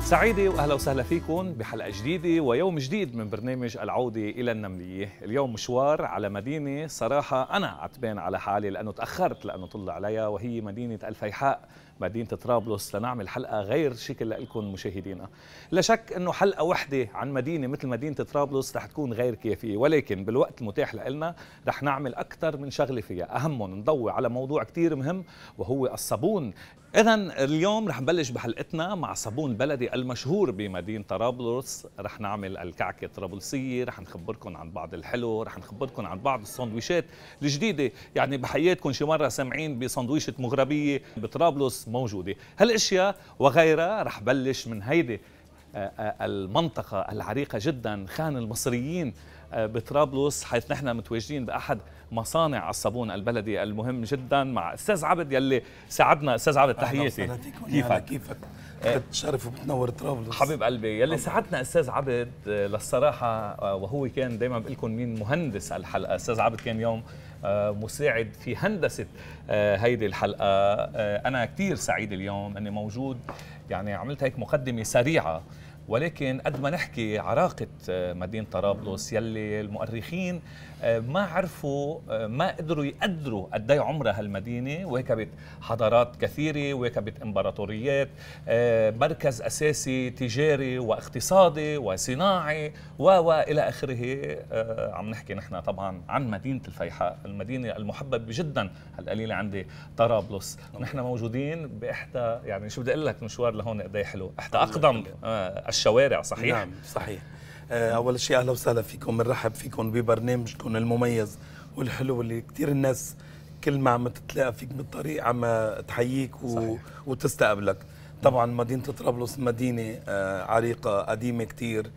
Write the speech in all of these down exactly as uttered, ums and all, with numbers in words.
سعيدة وأهلا وسهلا فيكم بحلقة جديدة ويوم جديد من برنامج العودة إلى النملية. اليوم مشوار على مدينة صراحة أنا عتبان على حالي لأنه تأخرت لأنه طلع عليها، وهي مدينة الفيحاء، مدينة طرابلس، لنعمل حلقة غير شكل لكم مشاهدينا. لا شك أنه حلقة وحدة عن مدينة مثل مدينة طرابلس رح تكون غير كافية، ولكن بالوقت المتاح لنا رح نعمل أكثر من شغلة فيها، أهمهم نضوي على موضوع كتير مهم وهو الصابون. إذن اليوم رح نبلش بحلقتنا مع صابون بلدي المشهور بمدينة طرابلس. رح نعمل الكعكة الطرابلسية، رح نخبركم عن بعض الحلو، رح نخبركم عن بعض السندويشات الجديدة. يعني بحياتكم شي مرة سامعين بسندويشة مغربية بطرابلس موجودة. هالاشياء وغيرها رح بلش من هيدي المنطقة العريقة جدا، خان المصريين بطرابلس، حيث نحن متواجدين بأحد مصانع الصابون البلدي المهم جدا مع استاذ عبد يلي ساعدنا. استاذ عبد تحياتي، كيفك؟ كيفك؟ بتشرف وبتنور طرابلس حبيب قلبي. يلي ساعدنا استاذ عبد للصراحه، وهو كان دائما بقول لكم مين مهندس الحلقه. استاذ عبد كان يوم مساعد في هندسه هيدي الحلقه. انا كثير سعيد اليوم اني موجود. يعني عملت هيك مقدمه سريعه، ولكن قد ما نحكي عراقة مدينة طرابلس يلي المؤرخين ما عرفوا، ما قدروا يقدروا قد ايه عمرها هالمدينة، وهيك حضارات كثيرة، وهيك امبراطوريات، مركز أساسي تجاري واقتصادي وصناعي والى آخره. عم نحكي نحن طبعا عن مدينة الفيحاء، المدينة المحببة جدا هالقليلة عندي طرابلس. نحن موجودين بإحدى، يعني شو بدي أقول لك، مشوار لهون قد ايه حلو، إحدى أقدم الشوارع. صحيح؟ نعم صحيح. أول شيء أهلا وسهلا فيكم، بنرحب فيكم ببرنامجكم المميز والحلو اللي كثير الناس كل ما عم تتلاقى فيك بالطريق عم تحييك و... وتستقبلك. طبعا مدينة طرابلس مدينة عريقة قديمة كثير.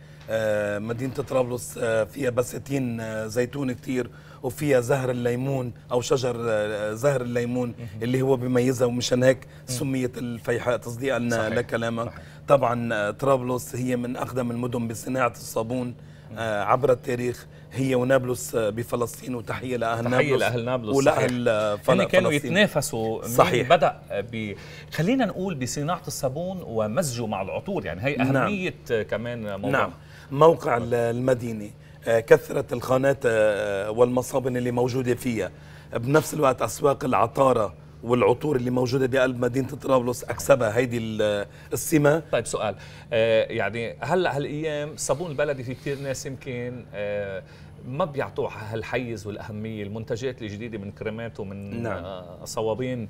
مدينة طرابلس فيها بساتين زيتون كثير، وفيها زهر الليمون أو شجر زهر الليمون اللي هو بيميزها، ومشان هيك سميت الفيحاء تصديقا لكلامك. طبعا طرابلس هي من أقدم المدن بصناعة الصابون عبر التاريخ، هي ونابلس بفلسطين. وتحية لأهل نابلس، تحية لأهل نابلس ولأهل فلسطين. كانوا يتنافسوا. صحيح. بدأ ب خلينا نقول بصناعة الصابون ومزجه مع العطور، يعني هي أهمية نعم. كمان موضوع نعم. موقع المدينة، كثرة الخانات والمصابن اللي موجودة فيها، بنفس الوقت أسواق العطارة والعطور اللي موجودة بقلب مدينة طرابلس أكسبها هيدي السمة. طيب سؤال، آه يعني هلا هالأيام الصابون البلدي في كثير ناس يمكن آه ما بيعطوها هالحيز والأهمية. المنتجات الجديدة من كريمات ومن نعم. آه صوابين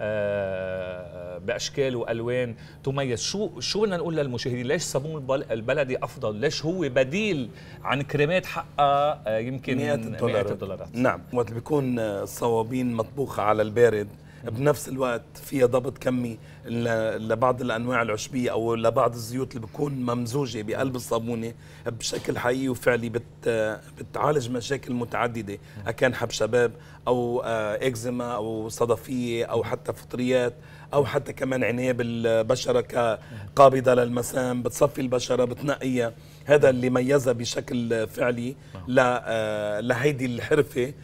آه بأشكال وألوان تميز. شو شو بدنا نقول للمشاهدين؟ ليش الصابون البلدي أفضل؟ ليش هو بديل عن كريمات حقها آه يمكن مئات الدولارات, مئات الدولارات. نعم. وقت بيكون الصوابين مطبوخة على البارد، بنفس الوقت فيها ضبط كمي لبعض الانواع العشبيه او لبعض الزيوت اللي بتكون ممزوجه بقلب الصابونه بشكل حقيقي وفعلي، بت بتعالج مشاكل متعدده، اكان حب شباب او اكزيما او صدفيه او حتى فطريات او حتى كمان عنايه بالبشره كقابضه للمسام، بتصفي البشره، بتنقيها. هذا اللي ميزها بشكل فعلي لهيدي الحرفه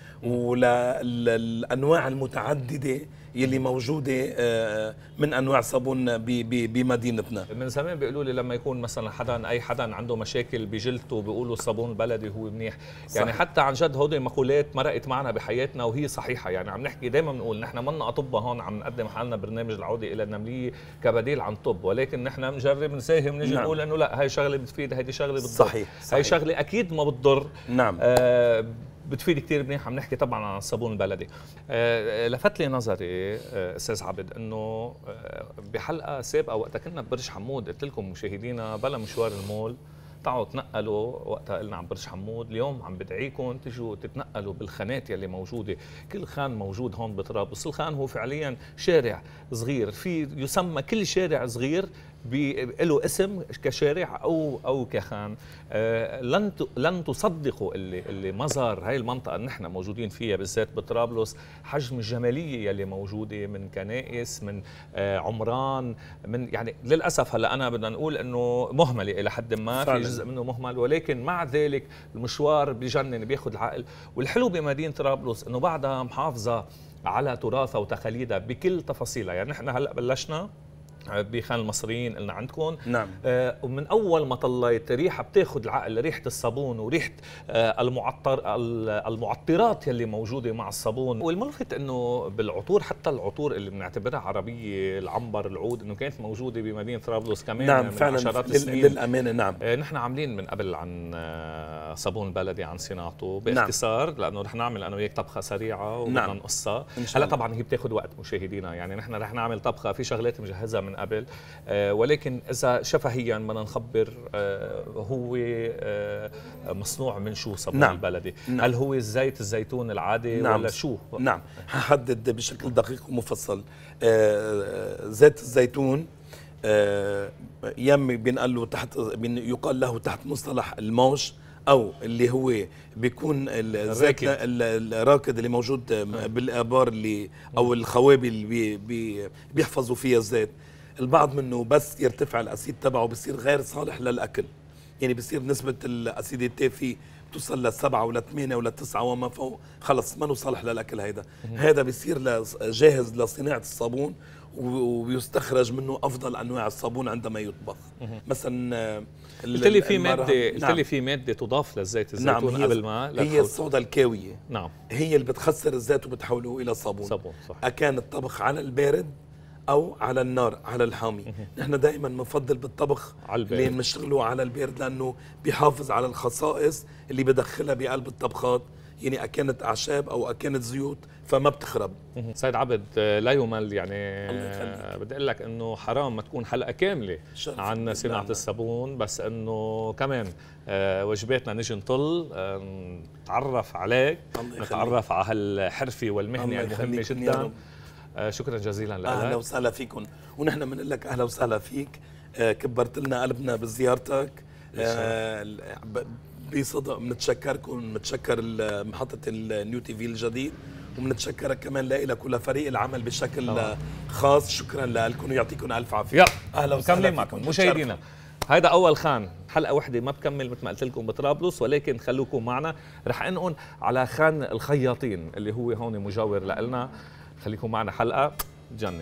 وللانواع المتعدده يلي موجوده من انواع صابون بمدينتنا. من زمان بيقولوا لي لما يكون مثلا حدا اي حدا عنده مشاكل بجلدته بيقولوا الصابون البلدي هو منيح. يعني صحيح. حتى عن جد هودي مقولات مرقت معنا بحياتنا وهي صحيحه. يعني عم نحكي دائما بنقول نحن منا اطباء هون، عم نقدم حالنا برنامج العوده الى النمليه كبديل عن طب، ولكن نحن بنجرب نساهم نجي نعم. نقول انه لا، هاي شغله بتفيد، هيدي شغله بتضر. صحيح. صحيح. هاي شغله اكيد ما بتضر. نعم. آه بتفيد كثير منيح. عم نحكي طبعا عن الصابون البلدي. أه لفت لي نظري أه استاذ عبد انه أه بحلقه سابقه وقت كنا ببرج حمود قلت لكم مشاهدينا بلا مشوار المول تعالوا تنقلوا، وقتها قلنا عن برج حمود. اليوم عم بدعيكم تجوا تتنقلوا بالخانات يلي موجوده. كل خان موجود هون بطرابلس. الخان هو فعليا شارع صغير، في يسمى كل شارع صغير له اسم كشارع او او كخان. آه لن لن تصدقوا اللي اللي مظهر هاي المنطقه اللي نحن موجودين فيها بالذات بطرابلس، حجم الجماليه يلي موجوده من كنائس، من آه عمران، من يعني للاسف هلا انا بدنا نقول انه مهمله الى حد ما، في جزء منه مهمل، ولكن مع ذلك المشوار بجنن بياخذ العقل. والحلو بمدينه طرابلس انه بعدها محافظه على تراثها وتقاليدها بكل تفاصيلها. يعني نحن هلا بلشنا بخان المصريين قلنا عندكم. نعم. آه ومن اول ما طليت ريحه بتاخذ العقل، ريحه الصابون وريحه آه المعطر المعطرات يلي موجوده مع الصابون. والملفت انه بالعطور، حتى العطور اللي بنعتبرها عربيه، العنبر، العود، انه كانت موجوده بمدينه طرابلس كمان. نعم من فعلا عشرات لل... السنين للامانه. نعم. آه نحن عاملين من قبل عن آه صابون بلدي، عن صناعته باختصار. نعم. لانه رح نعمل انا وياك طبخه سريعه وبدنا نعم. نقصها. هلا طبعا هي بتاخذ وقت مشاهدينا، يعني نحن رح نعمل طبخه في شغلات مجهزه من قبل، آه ولكن اذا شفهيا بدنا نخبر آه هو آه مصنوع من شو صابون نعم. البلدي؟ نعم. هل هو الزيت الزيتون العادي نعم. ولا شو؟ نعم، هحدد بشكل دقيق ومفصل. آه زيت الزيتون آه يم بينقال له تحت، يقال له تحت مصطلح الموش، او اللي هو بيكون الزيت الراكد اللي موجود بالابار اللي او الخوابي اللي بي بي بيحفظوا فيها الزيت. البعض منه بس يرتفع الاسيد تبعه بصير غير صالح للاكل، يعني بصير نسبه الاسيديتي فيه توصل للسبعة ولا ثمانية ولا تسعة وما فوق، خلص ما صالح للاكل. هيدا هذا بصير جاهز لصناعه الصابون، وبيستخرج منه افضل انواع الصابون عندما يطبخ. مثلا قلت لي في ماده، قلت لي في ماده تضاف للزيت الزيتون. نعم. قبل ما هي الصودا الكاويه. نعم. هي اللي بتخسر الزيت وبتحوله الى صابون. صابون صح. اكان الطبخ على البارد او على النار على الحامي. نحن دائما بنفضل بالطبخ على البارد، اللي بنشتغله على البارد، لانه بيحافظ على الخصائص اللي بدخلها بقلب الطبخات، يعني اكانت اعشاب او اكانت زيوت فما بتخرب. سيد عبد لا يمل، يعني بدي اقول لك انه حرام ما تكون حلقه كامله عن صناعه الصابون، بس انه كمان وجباتنا نجي نطل نتعرف عليك، نتعرف على هالحرفه والمهنه المهمه جدا. شكرا جزيلا لك. اهلا وسهلا فيكم، ونحن بنقول لك اهلا وسهلا فيك. كبرت لنا قلبنا بزيارتك. بصدق بنتشكركم، بنتشكر محطه النيو تي في الجديد، وبنتشكرك كمان لك ولفريق العمل بشكل أوه. خاص. شكرا لكم ويعطيكم الف عافيه. اهلا وسهلا معكم مشاهدينا. هيدا اول خان، حلقه وحده ما بكمل مثل ما قلت لكم بطرابلس، ولكن خلوكم معنا. رح انقل على خان الخياطين اللي هو هون مجاور لنا. خليكم معنا، حلقه تجنن.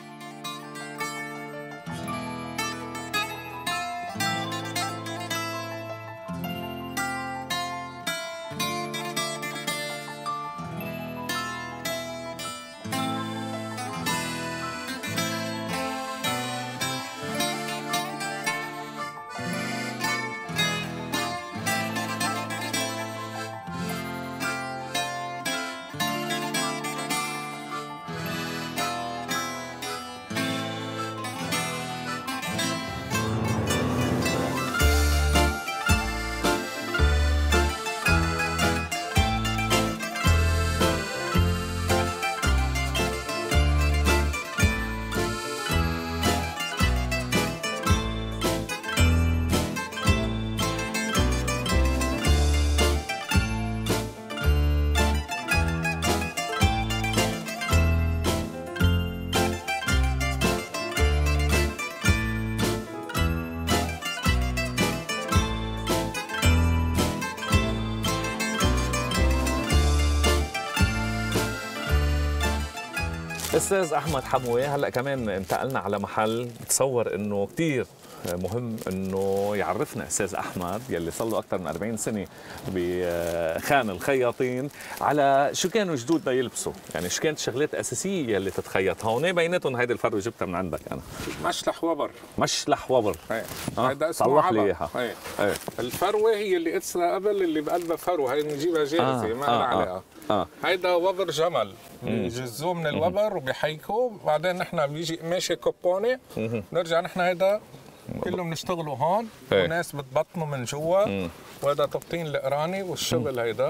استاذ احمد حموي، هلا كمان انتقلنا على محل بتصور انه كثير مهم انه يعرفنا استاذ احمد يلي صار له اكثر من أربعين سنه بخان الخياطين على شو كانوا جدودنا يلبسوا، يعني شو كانت الشغلات الاساسيه يلي تتخيط هون. بيناتهم هيدي الفروه جبتها من عندك انا. مشلح وبر. مشلح وبر. هيدا اسمه صلح لي اياها. الفروه هي اللي قدسنا قبل، اللي بقلبها فروه، هي بنجيبها جاهزه آه. ما لها آه. علاقه. آه. هيدا وبر جمل، بيجزوه من الوبر وبيحيكوه، بعدين نحن بيجي قماشه كوبونه، نرجع نحن هيدا كله بنشتغلوا هون، والناس بتبطنوا من جوا، وهذا تبطين القراني والشغل هيدا.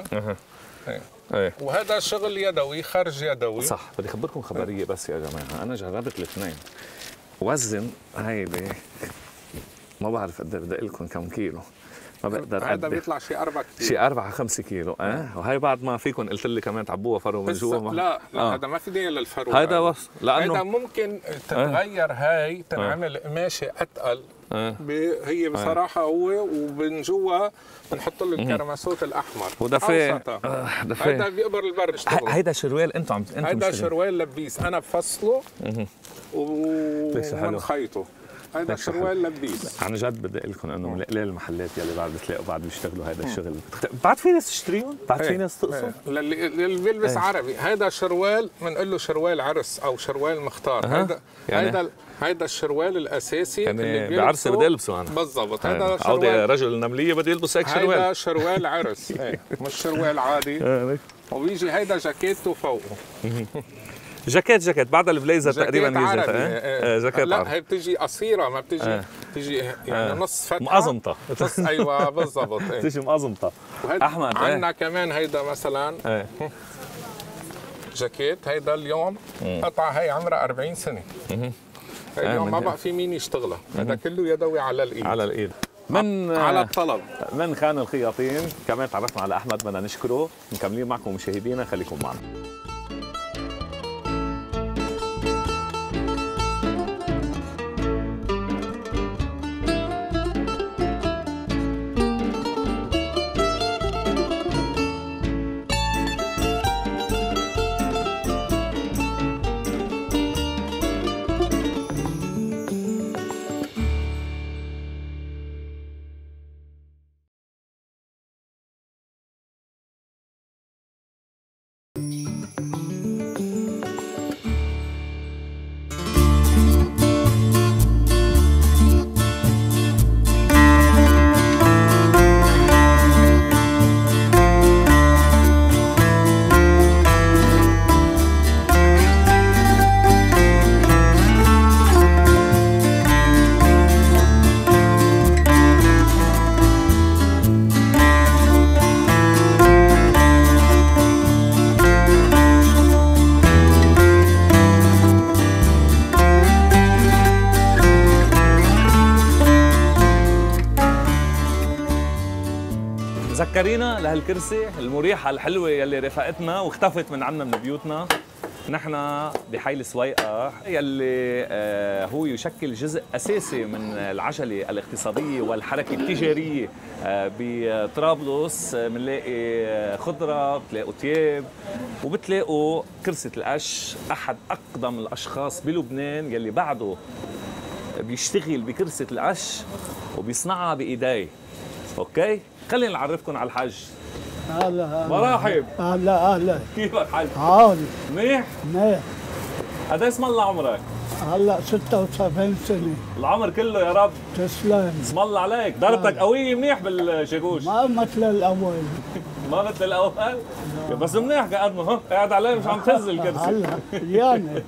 ايه وهذا شغل يدوي، خرج يدوي. صح. بدي اخبركم خبريه بس يا جماعه، انا جربت الاثنين. وزن هيدي ما بعرف قد بدي اقول لكم كم كيلو، ما بقدر هذا بيطلع شي أربعة كيلو شي أربعة خمسة كيلو اه وهي بعد ما فيكم قلت لي كمان تعبوها فرو من جوا ما... لا لا آه. هذا ما في داعي للفرو هذا بس لانه هذا ممكن تتغير. هاي تنعمل قماشه اتقل. آه. هي بصراحه هو ومن جوا بنحط له الكرماسوت الاحمر ودفين آه هذا بيقبر البرد. هيدا شروال انتم عم انتم هيدا شروال لبيس انا بفصله وبنخيطه. هذا شروال لبيس. عن جد بدي اقول لكم انه من قليل المحلات يلي بعد بتلاقوا بعد بيشتغلوا هذا الشغل. بعد في ناس تشتريهم؟ بعد في ناس تقصد؟ اللي اللي بيلبس ايه. عربي هذا شروال بنقول له شروال عرس او شروال مختار. أه. هذا يعني هذا هذا الشروال الاساسي يعني اللي بعرسي بدي البسه انا بالضبط. هذا شروال رجل نمليه بدي يلبس هيك شروال. هذا شروال عرس ايه مش شروال عادي. وبيجي هيدا جاكيته فوقه. جاكيت جاكيت بعد البليزر تقريبا عربي. اه جاكيت لا عربي. هي بتجي قصيره ما بتجي اه. بتجي يعني اه. نص فتحه مقزمطه. نص ايوه بالضبط ايه. بتجي مقزمطه. احمد عندنا اه. كمان هيدا مثلا اه. جاكيت هيدا اليوم قطعه هي عمرها أربعين سنه. اليوم ما بقى في مين يشتغلها. هذا كله يدوي على الايد. على الايد. من على الطلب. من خان الخياطين كمان تعرفنا على احمد بدنا نشكره. مكملين معكم مشاهدينا خليكم معنا. ذكرينا لهالكرسي المريحة الحلوة يلي رافقتنا واختفت من عنا من بيوتنا. نحن بحي السويقة يلي آه هو يشكل جزء أساسي من العجلة الاقتصادية والحركة التجارية آه بطرابلس. بنلاقي خضرة، بتلاقوا تياب، وبتلاقوا كرسي القش أحد أقدم الأشخاص بلبنان يلي بعده بيشتغل بكرسي القش وبيصنعها بإيديه. اوكي خلينا نعرفكم على الحج. هلا مرحب. هلا اهلا. كيفك حج؟ عال منيح؟ منيح. قد ايش الله عمرك؟ هلا ستة وسبعين سنة. العمر كله يا رب. تسلم. اسم الله عليك، ضربتك قوية منيح بالشاكوش. ما مثل الأول. ما مثل الأول؟ بس منيح قاعد ها قاعد عليه مش عم تهز الكرسي. هلا يعني.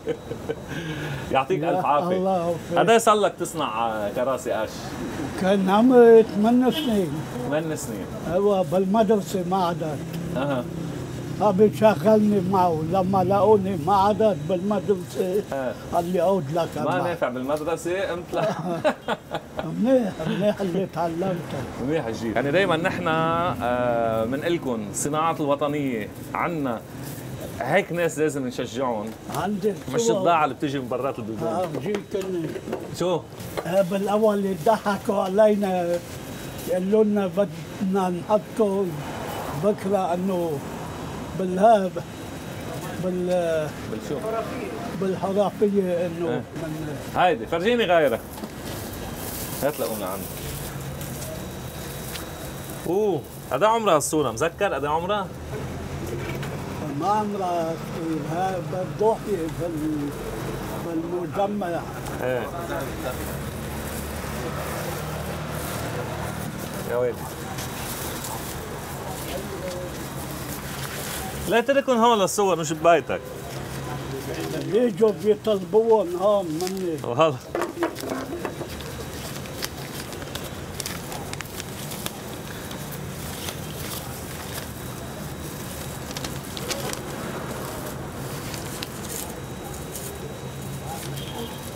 يعطيك ألف عافية. الله يوفقك. قد ايش صار لك تصنع كراسي قش؟ كان عمري ثمان سنين. ثمان سنين. ايوه بالمدرسة ما عدت. اها. أبي شغلني معه لما لقوني ما عدت بالمدرسة قال لي عود لك. ما نافع بالمدرسة قمت لا. منيح منيح اللي تعلمته. منيح جدا. يعني دائما نحن بنقول لكم الصناعات الوطنية عنا هيك ناس لازم نشجعهم. عندي مش الضاعة اللي بتجي من برات البلدان. اه بجيك شو؟ بالاول يضحكوا علينا يقولوا لنا بدنا نحطهم بكره انه بالهاب بال بالشو؟ بالحرافية انه اه. من هيدي فرجيني غيرها. هات لقونا عندك. اوه قد عمرها الصورة مذكر قد عمرها؟ ما عمرها كثير بتضحي بال بالمجمع. ايه يا ويلي لا تركن هون للصور مش ببيتك. بيجوا بيطلبوهم هون مني. والله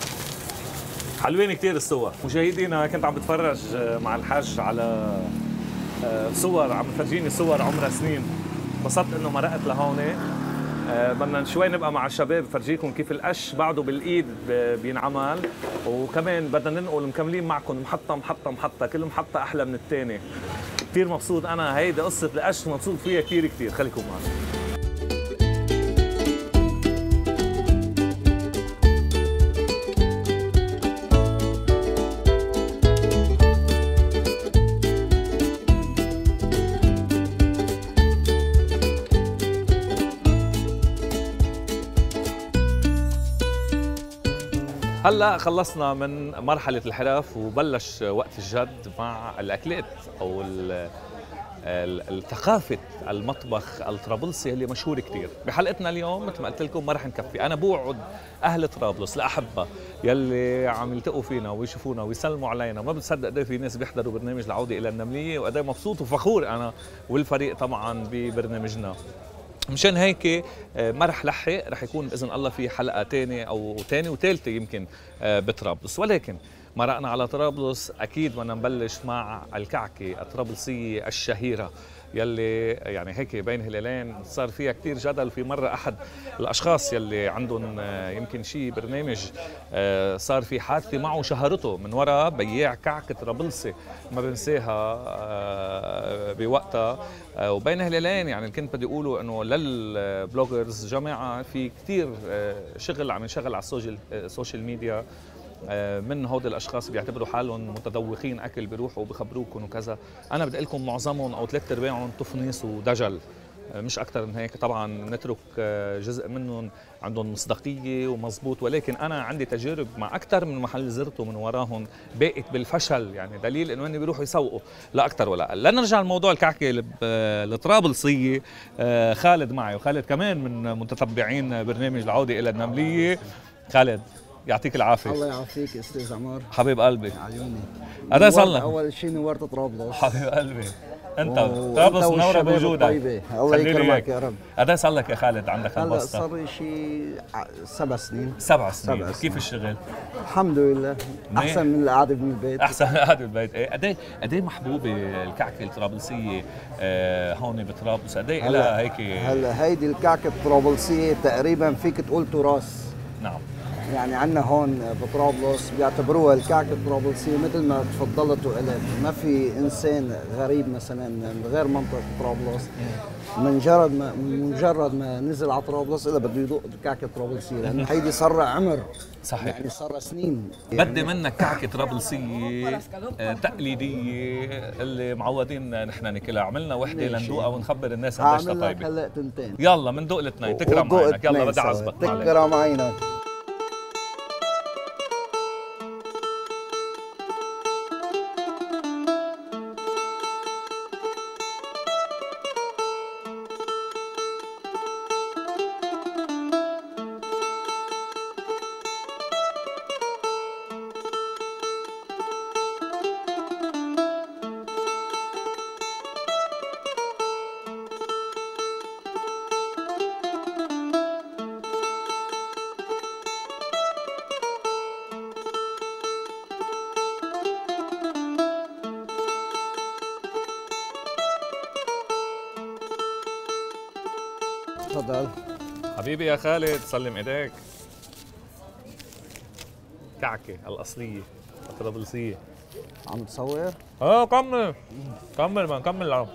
حلوين كتير الصور. مشاهدينا كنت عم بتفرج مع الحاج على صور عم تفرجيني صور عمرها سنين. انبسطت انه مرقت لهون. أه بدنا شوي نبقى مع الشباب فرجيكم كيف القش بعده بالايد بينعمل، وكمان بدنا ننقل مكملين معكم محطه محطه محطه، كل محطه احلى من الثانيه. كثير مبسوط انا، هيدي قصه القش مبسوط فيها كثير كثير. خليكم معنا. هلا خلصنا من مرحلة الحرف وبلش وقت الجد مع الأكلات أو الثقافة المطبخ الطرابلسي اللي مشهور كتير. بحلقتنا اليوم مثل ما قلت لكم ما رح نكفي، أنا بوعد أهل طرابلس الأحبة يلي عم يلتقوا فينا ويشوفونا ويسلموا علينا. ما بتصدق قد في ناس بيحضروا برنامج العودة إلى النملية، وقد مبسوط وفخور أنا والفريق طبعا ببرنامجنا. مشان هيك ما رح لحق، رح يكون باذن الله في حلقه ثانيه او ثانيه وثالثه يمكن بطرابلس. ولكن مرقنا على طرابلس اكيد بدنا نبلش مع الكعكه الطرابلسيه الشهيره يلي يعني هيك بين هلالين صار فيها كثير جدل. في مره احد الاشخاص يلي عندهم يمكن شيء برنامج صار في حادثه معه شهرته من وراء بياع كعكه طرابلسي ما بنساها بوقتها. وبين هلالين يعني كنت بدي اقوله انه للبلوجرز جماعه في كثير شغل عم ينشغل على السوشيال ميديا من هود الاشخاص بيعتبروا حالهم متذوقين اكل، بيروحوا وبخبروكم وكذا. انا بدي لكم معظمهم او ثلاث ارباعهم تفنيص ودجل، مش اكثر من هيك. طبعا نترك جزء منهم عندهم مصداقيه ومضبوط، ولكن انا عندي تجارب مع اكثر من محل زرته من وراهم باقت بالفشل، يعني دليل انه هن بيروحوا يسوقوا لا اكثر ولا اقل. لنرجع لموضوع الكعكه الطرابلسيه. خالد معي، وخالد كمان من متتبعين برنامج العوده الى النمليه. خالد يعطيك العافيه. الله يعافيك استاذ عمار حبيب قلبي. عيوني. هذا صار لك اول شيء نورت طرابلس. حبيب قلبي انت طرابلس منوره بوجودك. الله يكرمك يا رب. قد صار لك يا خالد عندك هلا هالبسطه؟ صار لي شيء سبع سنين. سبع سنين. سبع كيف سنين. الشغل؟ الحمد لله احسن من القعده بالبيت. احسن من القعده بالبيت. ايه قد ايه قد ايه محبوبه الكعكه الطرابلسيه آه هون بطرابلس؟ قد ايه لها هيك؟ هلا هيدي الكعكه الطرابلسيه تقريبا فيك تقول تراث. نعم. يعني عندنا هون بطرابلس بيعتبروها الكعكه الطرابلسيه مثل ما تفضلت وقلت، ما في انسان غريب مثلا من غير منطقه طرابلس مجرد ما مجرد ما نزل على طرابلس الا بده يذوق الكعكه الطرابلسيه، لانه هيدي صار لها عمر. صحيح. يعني صار لها سنين. بدي منك كعكه طرابلسيه تقليديه اللي معودين نحن ناكلها. عملنا وحده لندوقها ونخبر الناس قديش طيبه. هعمل لك هلا تنتين. يلا مندوق الاثنين. تكرم عينك. يلا بدي اعزبك. تكرم عينك. تفضل حبيبي يا خالد. سلم ايديك. كعكه الاصليه الطرابلسيه. عم تصور؟ اه كمل كمل ما نكمل العب.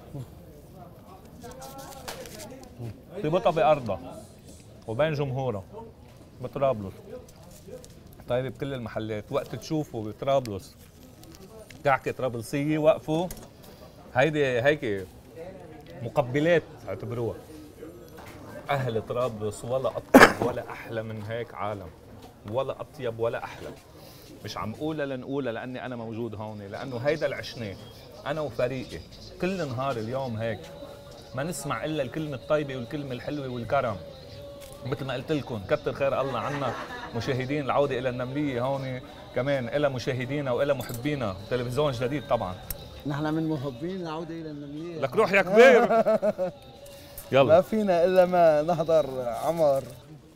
طيبتها بأرضها وبين جمهورها بطرابلس. طيب بكل المحلات وقت تشوفوا بطرابلس كعكه طرابلسيه وقفوا. هيدي هيك مقبلات اعتبروها. أهل طرابلس ولا أطيب ولا أحلى من هيك عالم، ولا أطيب ولا أحلى. مش عم قولها لنقولها لأني أنا موجود هون، لأنه هيدا العشناه أنا وفريقي كل نهار اليوم هيك ما نسمع إلا الكلمة الطيبة والكلمة الحلوة والكرم. مثل ما قلت لكم كتر خير الله عنا مشاهدين العودة إلى النملية هون، كمان إلى مشاهدينا وإلى محبينا تلفزيون جديد. طبعا نحن من محبين العودة إلى النملية. لك روح يا كبير. يلا ما فينا الا ما نحضر عمر.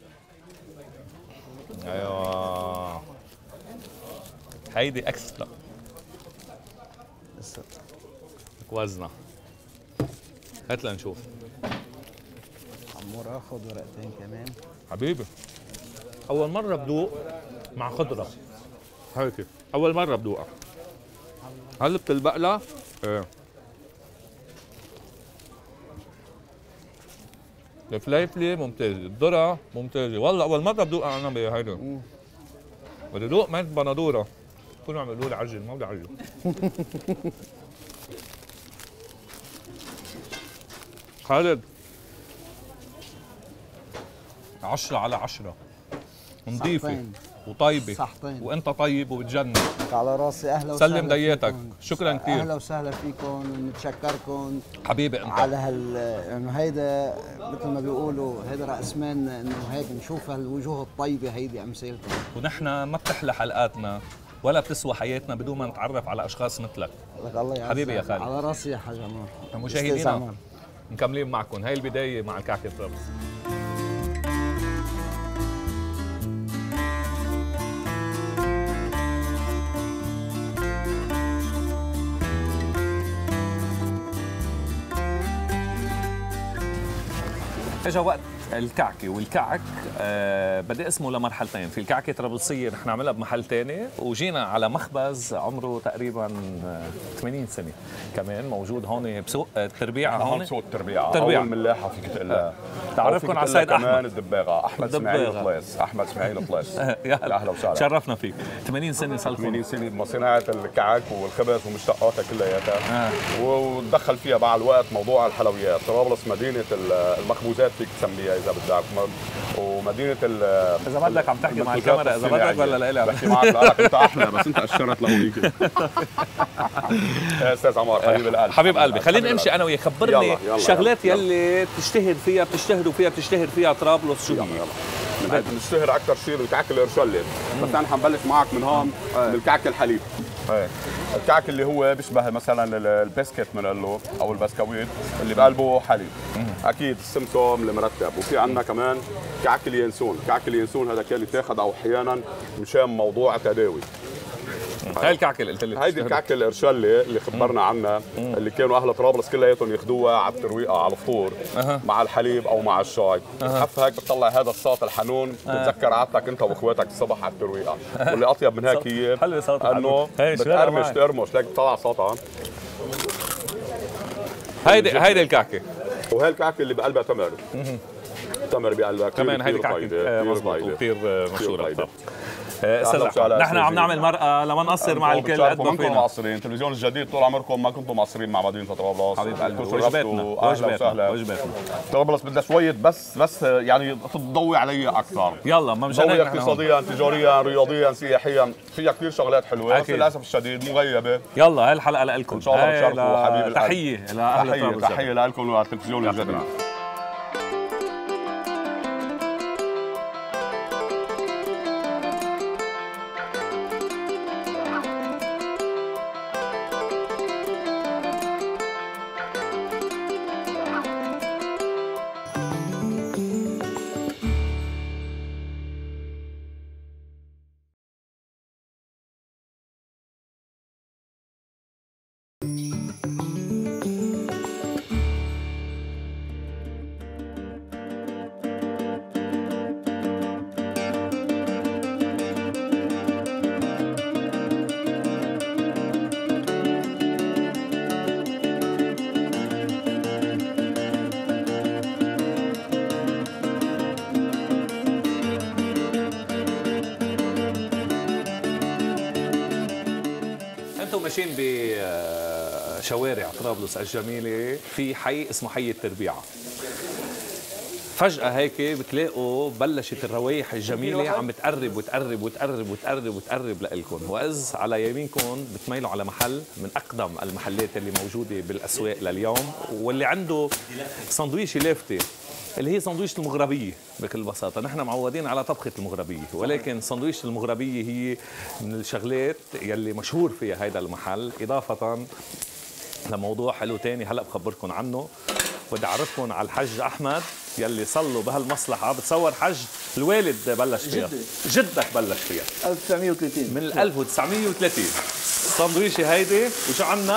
ايوه هيدي اكسترا. وزنها. هات لنشوف. عمور اخذ ورقتين كمان حبيبي اول مره بدوق مع خضره هيك، اول مره بدوقها. هل بتلبق؟ ايه. الفليفله ممتازه، الذره ممتازه، والله اول مره بدوقها انا بهيدا. بدي ادوق مات بندوره. كلهم عم يقولوا لي عجل، ما بدي عجل. خالد عشرة على عشرة، نظيفة وطيبة. صحتين. وانت طيب وبتجنن. على راسي. اهلا وسهلا سلم دياتك، شكرا كثير. اهلا وسهلا فيكم ونتشكركم حبيبي انت على هال انه هيدا مثل ما بيقولوا هيدا راس مال، انه هيك نشوف هالوجوه الطيبه هيدي امثالكم. ونحن ما بتحلى حلقاتنا ولا بتسوى حياتنا بدون ما نتعرف على اشخاص مثلك. لك الله يعزك. حبيبي يا خالد. على راسي يا حاج عمار. مشاهدينا مكملين معكم، هاي البدايه مع الكعكه طرابلس. اجا وقت الكعكه، والكعك آه بدي اسمه لمرحلتين، في الكعكه طرابلسيه رح نعملها بمحل ثاني، وجينا على مخبز عمره تقريبا ثمانين سنه كمان موجود هون بسوق التربيعه. هون سوق التربيعه، تربيعة. اول ملاحه فيك تقلها. تعرفكم على السيد احمد كمان الدباغه، احمد اسماعيل طليس. احمد اسماعيل طليس. يا اهلا وسهلا، شرفنا فيك. ثمانين سنه صار لكم. ثمانين سنه بصناعه الكعك والخبز ومشتقاتها كلياتها. آه. ودخل فيها مع الوقت موضوع الحلويات. طرابلس مدينه المخبوزات فيك تسميها اذا بدك، ومدينه ال اذا بدك عم تحكي مع الكاميرا اذا بدك ولا لا؟ بحكي معك لك انت احلى، بس انت اشرت لهوليك. استاذ عمار حبيب القلب، حبيب قلبي، خلينا نمشي انا وياك. خبرني الشغلات يلي بتشتهر فيها بتشتهروا فيها بتشتهر فيها طرابلس، شو هي؟ يلا بنشتهر اكثر شيء بالكعك الارشلي، بس انا حنبلش معك من هون بالكعك الحليب. ايه الكعك اللي هو بيشبه مثلا البسكت بنقول له او البسكويت اللي بقلبه حليب. اكيد السمسم المرتب. وفي عندنا كمان كعك اليانسون، كعك اليانسون هذا اللي بتاخذ احيانا مشان موضوع تداوي. هاي الكعكه اللي قلت لي هيدي الكعكه الارشلي اللي خبرنا عنها، اللي كانوا اهل طرابلس كلياتهم ياخذوها على الترويقه على الفطور أه. مع الحليب او مع الشاي. بتحف هيك بتطلع هذا الصوت الحنون، بتتذكر عادتك انت واخواتك الصبح على الترويقه. واللي اطيب من هيك هي انه بتقرمش تقرمش ليك بتطلع صوتها. هيدي هيدي الكعكه، وهي الكعكه اللي بقلبها تمر. تمر بقلبها كمان. هيدي كعكه مضبوط وكثير مشهوره. استاذ نحن نحن عم نعمل مرقه لما نقصر مع الكل قد ما فينا. معصرين التلفزيون الجديد طول عمركم ما كنتم معصرين مع مدينه طرابلس. حبيب قلبي وجباتنا وجباتنا وجباتنا. طرابلس بدها شويه بس بس يعني تضوي علي اكثر. يلا ما مشان هيك اقتصاديا تجاريا رياضيا سياحيا فيها كثير شغلات حلوه، بس للاسف الشديد مغيبه. يلا هاي الحلقه لكم ان شاء الله بتشرفوا حبيب القلب. تحيه لاهل طرابلس، تحيه لكم وللتلفزيون الجديد. ماشيين بشوارع طرابلس الجميله في حي اسمه حي التربيعه. فجأة هيك بتلاقوا بلشت الروايح الجميلة عم بتقرب وتقرب وتقرب وتقرب وتقرب لإلكم، وإذ على يمينكم بتميلوا على محل من أقدم المحلات اللي موجودة بالأسواق لليوم، واللي عنده سندويشة لافتة اللي هي سندويشة المغربية. بكل بساطة نحن معودين على طبخة المغربية، ولكن سندويشة المغربية هي من الشغلات يلي مشهور فيها هيدا المحل، إضافة لموضوع حلو تاني هلأ بخبركم عنه. بدي أعرفكم على الحج أحمد يلي صلوا بهالمصلحة. بتصور حج الوالد بلش فيها، جدك بلش فيها ألف وتسعمية وثلاثين من ألف وتسعمية وثلاثين. السندويشة هيدي وشو عنا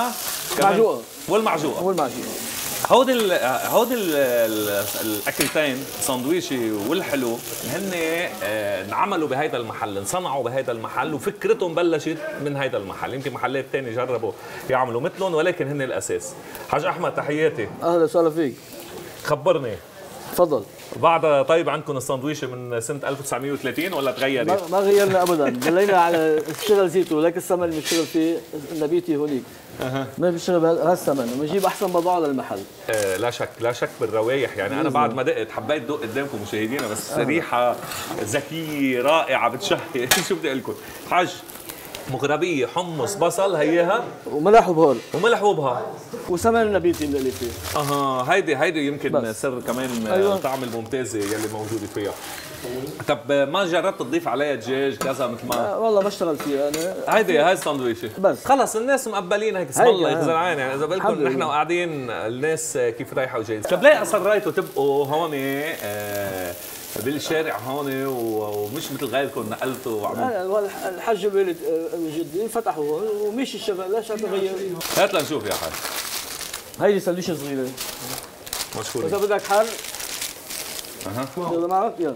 معجوقه والمعجوقه والمعجوقه. هودي ال هودي ال الاكلتين ساندويشي والحلو هن آه، انعملوا بهيدا المحل، انصنعوا بهيدا المحل وفكرتهم بلشت من هيدا المحل. يمكن محلات ثانيه جربوا يعملوا مثلهم ولكن هن الاساس. حاج احمد تحياتي. اهلا وسهلا فيك. خبرني تفضل. بعد طيب عندكم الساندويشه من سنه ألف وتسعمية وثلاثين ولا تغيرت؟ ما غيرنا ابدا، دلينا على اشتغل زيتو، لك الثمن اللي بنشتغل فيه نبيتي هونيك. اها ما بنشتغل بهالثمن وبنجيب احسن بضاعه للمحل. آه لا شك لا شك بالروايح، يعني انا بعد ما دقت حبيت دوق قدامكم مشاهدينا بس آه. ريحه ذكيه رائعه بتشهي. شو بدي اقول لكم؟ حاج مغربيه حمص بصل هيها وملح وبهار وملح وبهار وسمن النبيتي اللي فيه. اها هيدي هيدي يمكن بس. سر كمان أيوة. الطعم الممتازه يلي موجوده فيها. طب ما جربت تضيف عليها دجاج كذا مثل ما آه والله ما اشتغلت فيها انا. هيدي هاي الساندويشه بس خلص الناس مقبلين هيك اسم الله آه. يخزر عيني. يعني اذا بدكم نحن قاعدين الناس كيف رايحه وجايه. طب ليه اصريتوا تبقوا هون آه بالشارع هون ومش مثل غيركم نقلتوا وعملتوا؟ الحج والد جدي فتحوا هون ومشي الشغل، ليش تغير؟ هات لنشوف يا حاج. هيدي سندويشه صغيره مشكور. اذا بدك حر اها يلا معك يلا.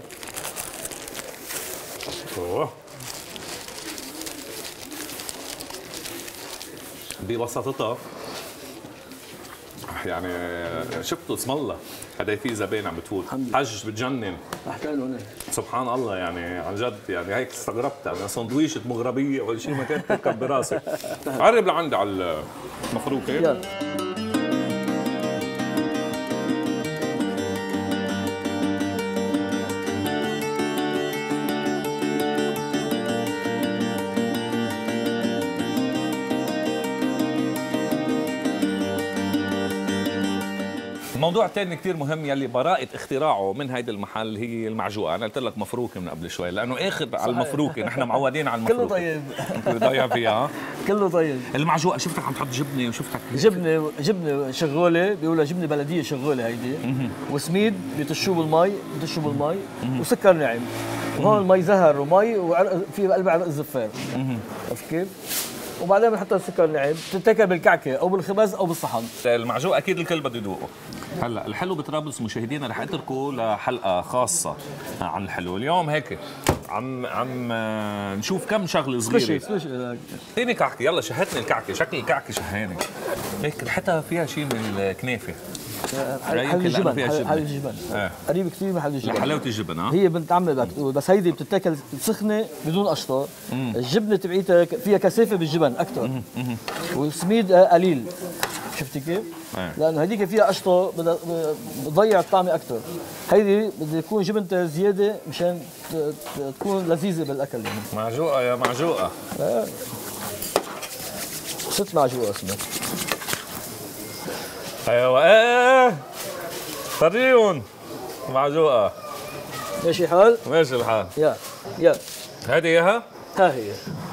اوه ببساطتها يعني شفتوا اسم الله هذا في زباين عم بتفوت. حج بتجنن احكي سبحان الله، يعني عن جد يعني هيك استغربت انا. سندويشه مغربيه اول شيء ما كانت تركب براسي. قرب لعندي على المفروكه. يلا الموضوع الثاني كثير مهم يلي براءة اختراعه من هيدا المحل هي المعجوقة. أنا قلت لك مفروكة من قبل شوي لأنه آخذ على المفروكة، نحن معودين على المفروكة. كله طيب. أنت ضايع فيها. كله طيب. المعجوقة شفتك عم تحط جبنة وشفتك جبنة جبنة شغولة بيقولها جبنة بلدية شغولة هيدي، وسميد بيطشوه بالمي بيطشوه بالمي وسكر ناعم، وهون المي زهر ومي وعرق في قلبها عرق الزفار. عرفت كيف؟ وبعدين بنحط السكر ناعم، بتتاكل بالكعكه او بالخبز او بالصحن. المعجوق اكيد الكل بده يذوقه. هلا الحلو بطرابلس مشاهدينا رح اتركه لحلقه خاصه عن الحلو. اليوم هيك عم عم نشوف كم شغله صغيره. اعطيني كعكه، يلا شهتني الكعكه، شكل الكعكه شهاني هيك ريحتها فيها شيء من الكنافه. حليب الجبن، حليب الجبن قريب كثير من حليب الجبن. حلاوه الجبن ها هي بنتعمل بس هيدي بتتاكل سخنه بدون قشطه. الجبنه تبعيتها فيها كثافه بالجبن اكثر والسميد قليل. شفتي كيف؟ لانه هذيك فيها قشطه بتضيع الطعم اكثر. هيدي بده يكون جبنتها زياده مشان تكون لذيذه بالاكل. يعني معجوقه يا معجوقه. آه. ست معجوقه اسمها. ايوه ايه فريون معجوقه. ماشي الحال؟ ماشي الحال. يا يا هذه اياها؟ ها هي.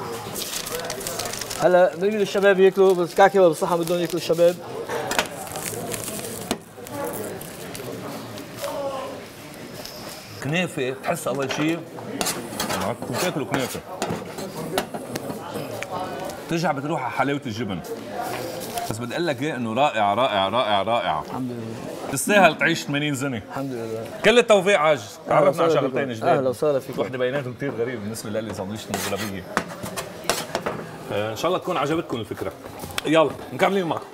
هلا بنريد الشباب ياكلوا بس كعكه بالصحن بدهم ياكلوا الشباب. كنافه بتحس اول شيء بدكم تاكلوا كنافه ترجع بتروح على حلاوه الجبن. بس بدي اقول لك ايه انه رائعه رائعه رائعه رائعه. الحمد لله. تستاهل تعيش ثمانين سنه. الحمد لله. كل التوفيق عاج. تعرفنا على شغلتين جديد. اهلا وسهلا فيك. وحده بيناتهم كثير غريب بالنسبه لي سندويشه المغربيه. آه ان شاء الله تكون عجبتكم الفكره. يلا مكملين معكم.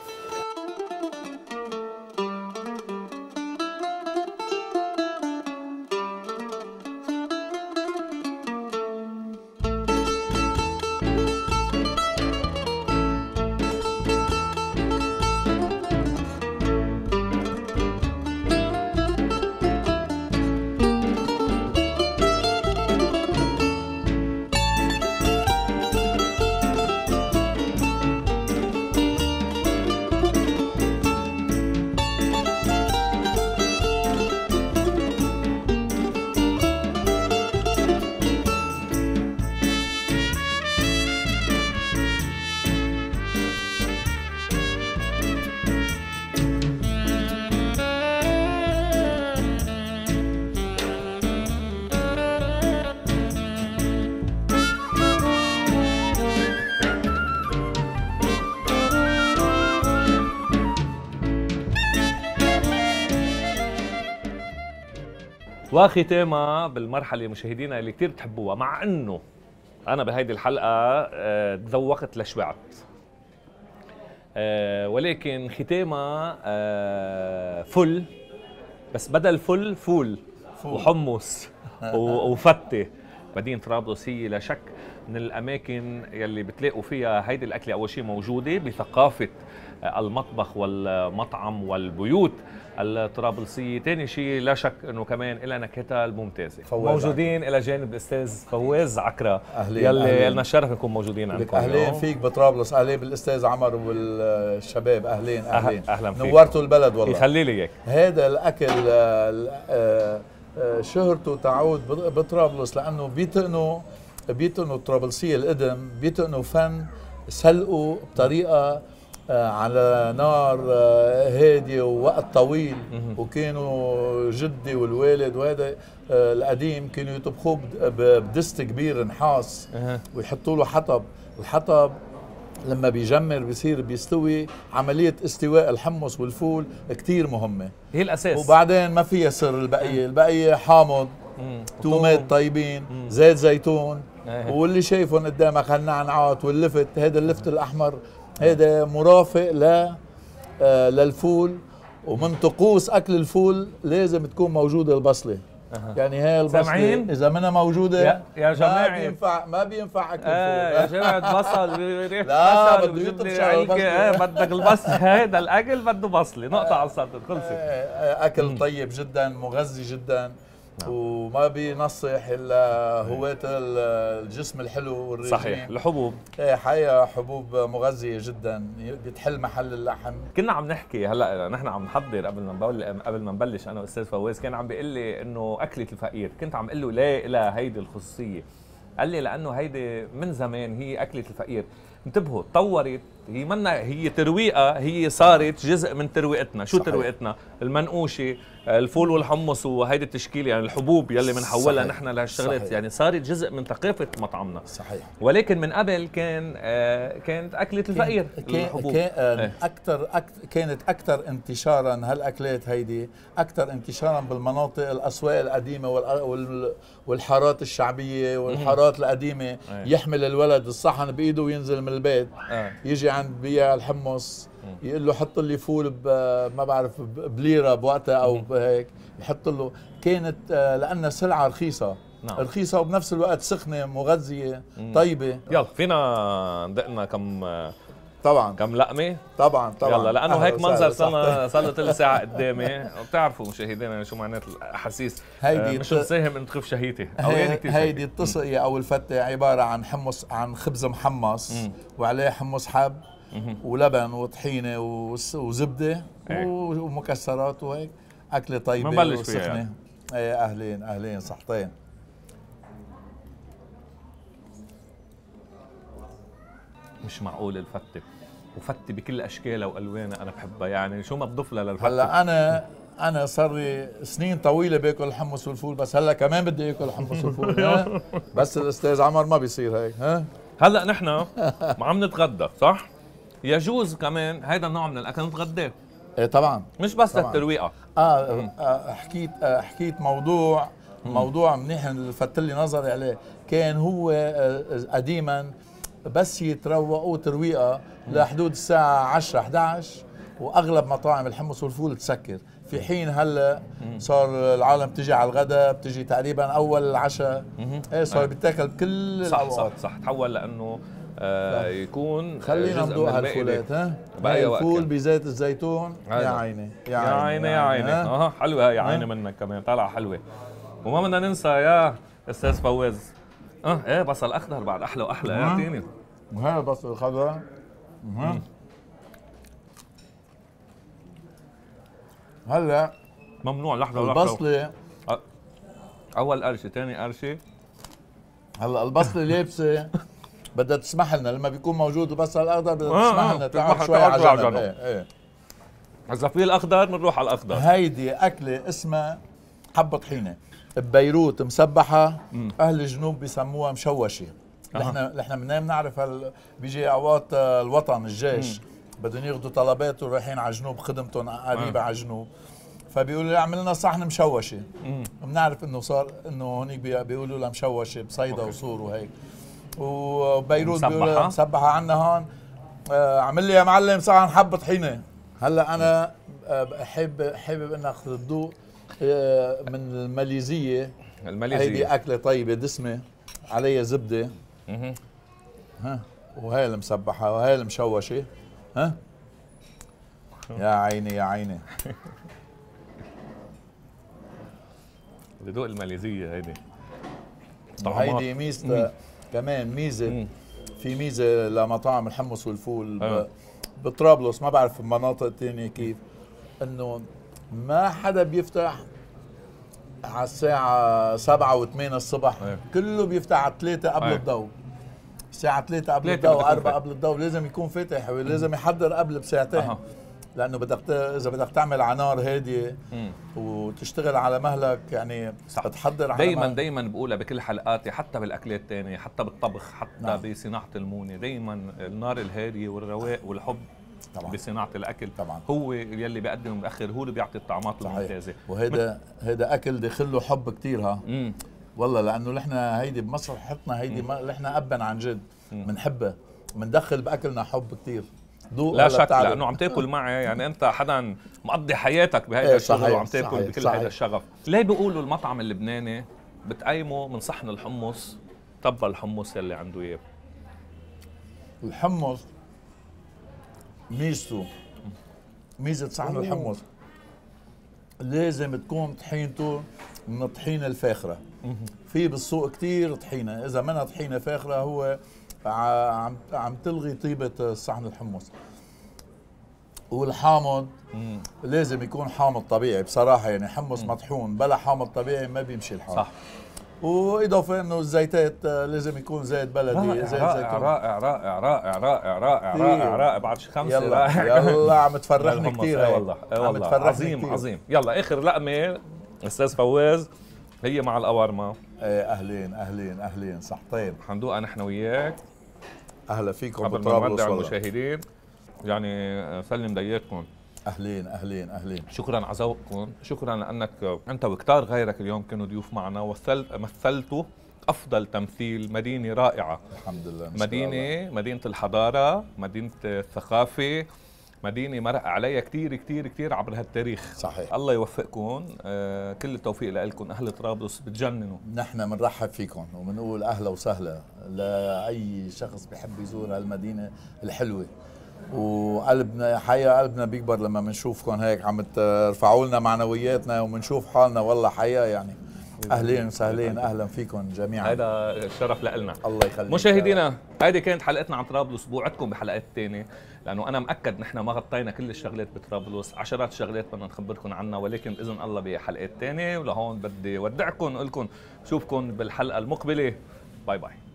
وختامها بالمرحله مشاهدينا اللي كثير بتحبوها، مع انه انا بهيدي الحلقه تذوقت لشبعت، أه ولكن ختامها أه فل، بس بدل فل فول, فول. وحمص وفتة. مدينة طرابلس هي لا شك من الأماكن يلي بتلاقوا فيها هيدي الأكلة أول شيء موجودة بثقافة المطبخ والمطعم والبيوت الطرابلسية. ثاني شيء لا شك أنه كمان إلى نكهتها الممتازة. موجودين إلى جانب الأستاذ فواز عكرة يلي لنا الشرف نكون موجودين عندكم. أهلين فيك بطرابلس، أهلين بالأستاذ عمر والشباب، أهلين أهلين أهلا فيك، نورتوا البلد والله. يخلي لي إياك. هذا الأكل شهرته تعود بطرابلس لأنه بيتقنوا بيتقنوا الطرابلسية القدم، بيتقنوا فن سلقوا بطريقة على نار هادية ووقت طويل. وكانوا جدي والوالد وهذا القديم كانوا يطبخوه بدست كبير نحاس ويحطوا له حطب. الحطب لما بيجمر بيصير بيستوي. عملية استواء الحمص والفول كتير مهمة، هي الأساس. وبعدين ما فيها سر البقية، البقية حامض، تومات طيبين، زيت زيتون، واللي شايفهم قدامك هالنعنعات واللفت. هذا اللفت الأحمر هذا مرافق ل للفول. ومن طقوس أكل الفول لازم تكون موجودة البصلة. أه. يعني هاي البصلة إذا منها موجودة يا, يا جماعة ما بينفع ما بينفع أكل آه الفول. يا جماعة بصل ريح لا بصل بده يطبش على البصلة. آه بدك البصل. هيدا الأكل بده بصلة، نقطة على السطر خلصت. آه أكل مم. طيب جدا، مغذي جدا. نعم. وما بينصح الا هواة الجسم الحلو والرجيم. صحيح. الحبوب ايه حقيقة حبوب مغذية جدا بتحل محل اللحم. كنا عم نحكي هلا نحن عم نحضر قبل ما قبل ما نبلش انا واستاذ فواز، كان عم بيقول لي انه اكلة الفقير. كنت عم اقول له ليه لها هيدي الخصوصية؟ قال لي لانه هيدي من زمان هي اكلة الفقير. انتبهوا تطورت، هي منا هي ترويقه، هي صارت جزء من ترويقتنا. شو صحيح. ترويقتنا؟ المنقوشه، الفول والحمص وهيدي التشكيله، يعني الحبوب يلي بنحولها نحن لهالشغلات، يعني صارت جزء من ثقافه مطعمنا. صحيح. ولكن من قبل كان آه كانت اكله الفقير كان الحبوب. كان آه اكثر أكتر كانت اكثر انتشارا هالاكلات هيدي اكثر انتشارا بالمناطق الاسواق القديمه والحارات الشعبيه والحارات القديمه. آه. يحمل الولد الصحن بايده وينزل من البيت. آه. يجي عند بياع الحمص يقول له حط لي فول ما بعرف بليره بوقتها او هيك، يحط له. كانت لانها سلعه رخيصه. نعم. رخيصه وبنفس الوقت سخنه مغذيه طيبه. يلا فينا ندقنا كم طبعا كم لقمه؟ طبعا طبعا. يلا لانه هيك منظر صار صار له ثلث ساعه قدامي. وبتعرفوا مشاهدينا شو معنات الاحاسيس. هيدي مش مساهم انه تخف شهيتي او يعني كثير. هيدي الطسقيه او الفته عباره عن حمص، عن خبز محمص مم. وعليه حمص حب ولبن وطحينه وزبده ومكسرات وهيك. اكله طيبه وسخنه. يعني. ايه اهلين اهلين صحتين. مش معقول الفتة، وفتة بكل اشكالها والوانها انا بحبها، يعني شو ما بضيف لها للفتة. هلا انا انا صار لي سنين طويله باكل الحمص والفول، بس هلا كمان بدي اكل الحمص والفول. ها بس الاستاذ عمر ما بيصير هيك. ها هلا نحن عم نتغدى صح؟ يجوز كمان هيدا النوع من الاكل نتغداه. ايه طبعا، مش بس للترويقه. آه, اه حكيت آه حكيت موضوع مم. موضوع منيح اللي فت لي نظري عليه. كان هو آه قديما بس يتروقوا ترويقه لحدود الساعه عشرة إحدى عشر، واغلب مطاعم الحمص والفول تسكر. في حين هلا صار العالم بتجي على الغداء، بتجي تقريبا اول العشاء. ايه صار بيتاكل بكل صح الاوقات. صح صح تحول لانه آه يكون خلينا ندوق هالفولات. ها الفول بزيت الزيتون. يا عيني يا عيني يا عيني. اه حلوه يا عيني منك كمان طالعه حلوه. وما بدنا ننسى يا استاذ فواز اه ايه بصل اخضر بعد احلى واحلى. اعطيني وهذا البصل الخضراء. هلا ممنوع لحظه البصله اول قرشه ثاني قرشه. هلا البصله لابسه بدها تسمح لنا لما بيكون موجود البصل الاخضر بدها آه تسمح لنا تقعد شوي على جنب. ايه ايه اذا في الاخضر بنروح على الاخضر. هيدي اكله اسمها حبه طحينه ببيروت مسبحه. مم. اهل الجنوب بيسموها مشوشه. نحن نحن منين بنعرف بيجي اوقات الوطن الجيش بدهم ياخذوا طلبات ورايحين على الجنوب، خدمتهم قريبه على الجنوب. فبيقولوا لي اعمل لنا صحن مشوشه. بنعرف انه صار انه هونيك بيقولوا لها مشوشه بصيدا وصور وهيك. وبيروت بيقولوا مسبحه عنا هون. آه عمل لي يا معلم صحن حبه طحينه. هلا انا آه حابب حابب اني اخذ الضوء آه من الماليزيه. الماليزيه هيدي اكله طيبه دسمه عليها زبده. اها ها وهي المسبحه وهي المشوشه. ها يا عيني يا عيني. بدوق الماليزيه هيدي. هيدي ميزه كمان ميزه مم. في ميزه لمطاعم الحمص والفول أه. بطرابلس ما بعرف بمناطق الثانيه كيف انه ما حدا بيفتح على الساعة سبعة وثمانية الصبح أه. كله بيفتح على ثلاثة قبل أه. الضوء. الساعة ثلاثة قبل الضوء أربعة قبل الضوء لازم يكون فاتح ولازم يحضر قبل بساعتين. أه. لانه بدك ت... اذا بدك تعمل على نار هاديه وتشتغل على مهلك يعني صح. تحضر على دايما دايما بقولها بكل حلقاتي حتى بالاكلات الثانيه حتى بالطبخ حتى نعم. بصناعه المونه دايما النار الهاديه والرواق والحب طبعا بصناعه الاكل طبعا هو يلي بيقدم بالاخر هو اللي بيعطي الطعمات الممتازه. وهذا هذا اكل داخل له حب كثير ها مم. والله لانه نحن هيدي بمصر حطنا هيدي نحن ابا عن جد بنحبها بندخل باكلنا حب كثير. لا شك لانه عم تاكل معي يعني انت حدا مقضي حياتك بهذا الشغل وعم تاكل بكل هذا الشغف. ليه بيقولوا المطعم اللبناني بتقيمه من صحن الحمص طب الحمص يلي عنده اياه؟ الحمص ميزته ميزه صحن الحمص لازم تكون طحينته من الطحينه الفاخره. في بالسوق كثير طحينه اذا منها طحينه فاخره هو عم عم تلغي طيبه صحن الحمص. والحامض مم. لازم يكون حامض طبيعي بصراحه يعني حمص مم. مطحون بلا حامض طبيعي ما بيمشي الحال. صح. واضافه انه الزيتات لازم يكون زيت بلدي زيت زيتون. رائع رائع رائع رائع رائع رائع رائع بعد خمسه يلا يلا عم تفرحني كثير والله والله عظيم كتير. عظيم. يلا اخر لقمه استاذ فواز هي مع القوارما. ايه اهلين اهلين اهلين صحتين حندوقها نحن وياك. اهلا فيكم قبل ما نودع المشاهدين يعني سلم دياتكم. اهلين اهلين اهلين شكرا على ذوقكم، شكرا لانك انت وكتار غيرك اليوم كانوا ضيوف معنا ومثلت مثلتوا افضل تمثيل مدينه رائعه الحمد لله. مدينه مدينه الحضاره، مدينه الثقافه، مدينه مرق عليها كثير كثير كثير عبر هالتاريخ. صحيح. الله يوفقكم. آه كل التوفيق لكم اهل طرابلس بتجننوا. نحن بنرحب فيكم وبنقول اهلا وسهلا لاي شخص بيحب يزور هالمدينه الحلوه. وقلبنا حقيقه قلبنا بيكبر لما بنشوفكم هيك عم ترفعوا لنا معنوياتنا وبنشوف حالنا والله حقيقه يعني. اهلين وسهلين اهلا فيكم جميعا. هذا شرف لنا. الله يخليك. مشاهدينا هذه كانت حلقتنا عن طرابلس، بوعدكم بحلقات ثانيه لانه انا مأكد نحن ما غطينا كل الشغلات بطرابلس، عشرات الشغلات بدنا نخبركم عنها ولكن باذن الله بحلقات ثانيه. ولهون بدي ودعكم واقول لكم بشوفكم بالحلقه المقبله. باي باي.